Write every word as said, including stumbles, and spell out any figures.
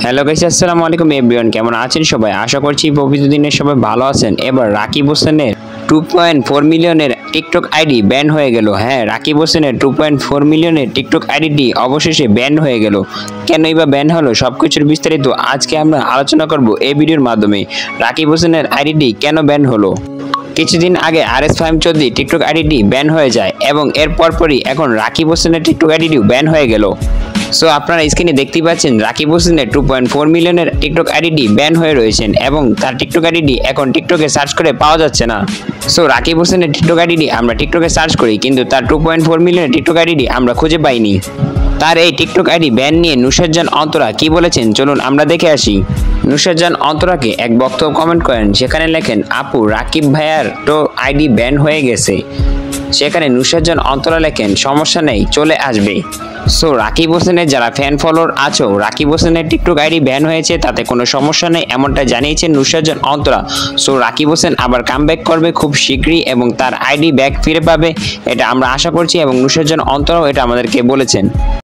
Hello guys, আসসালামু আলাইকুম everyone. কেমন আছেন সবাই? আশা করছি পবিত্র দিনের সবাই ভালো আছেন। এবার রাকিব হোসেনের টু পয়েন্ট ফোর মিলিয়নের টিকটক আইডি ব্যান হয়ে গেল। হ্যাঁ, রাকিব হোসেনের টু পয়েন্ট ফোর মিলিয়নের টিকটক আইডিটি অবশেষে ব্যান হয়ে গেল। কেনই বা ব্যান হলো, সবকিছুর বিস্তারিত আজকে আমরা আলোচনা করব এই ভিডিওর মাধ্যমে। রাকিব হোসেনের আইডিটি কেন ব্যান হলো? কিছুদিন আগে R S Fahim Chowdhury TikTok আইডিটি ব্যান হয়ে যায় এবং এর পরপরই এখন রাকিব হোসেনের টিকটক আইডিটিও ব্যান হয়ে গেল। সো আপনারা স্ক্রিনে দেখতেই পাচ্ছেন রাকিব হোসেনের টু পয়েন্ট ফোর মিলিয়নের টিকটক আইডিটি ব্যান হয়ে রয়েছেন এবং তার টিকটক আইডিটি এখন টিকটকে সার্চ করে পাওয়া যাচ্ছে না। সো রাকিব হোসেনের টিকটক আইডিটি আমরা টিকটকে সার্চ করি, কিন্তু তার টু পয়েন্ট ফোর মিলিয়নের টিকটক আইডিটি আমরা খুঁজে পাইনি। তার এই টিকটক আইডি ব্যান নিয়ে নুসরাত জাহান অন্তরা কি বলেছেন চলুন আমরা দেখে আসি। নুসরাত জাহান অন্তরাকে এক বক্তব্য কমেন্ট করেন, সেখানে লেখেন, আপু রাকিব ভাইয়ার তো আইডি ব্যান হয়ে গেছে। সেখানে নুসরাত জাহান অন্তরা লেখেন, সমস্যা নেই, চলে আসবে। সো রাকিব হোসেনের যারা ফ্যান ফলোয়ার আছো, রাকিব হোসেনের টিকটক আইডি ব্যান হয়েছে, তাতে কোনো সমস্যা নেই, এমনটা জানিয়েছেন নুসরাত জাহান অন্তরা। সো রাকিব হোসেন আবার কামব্যাক করবে খুব শীঘ্রই এবং তার আইডি ব্যাক ফিরে পাবে, এটা আমরা আশা করছি এবং নুসরাত জাহান অন্তরাও এটা আমাদেরকে বলেছেন।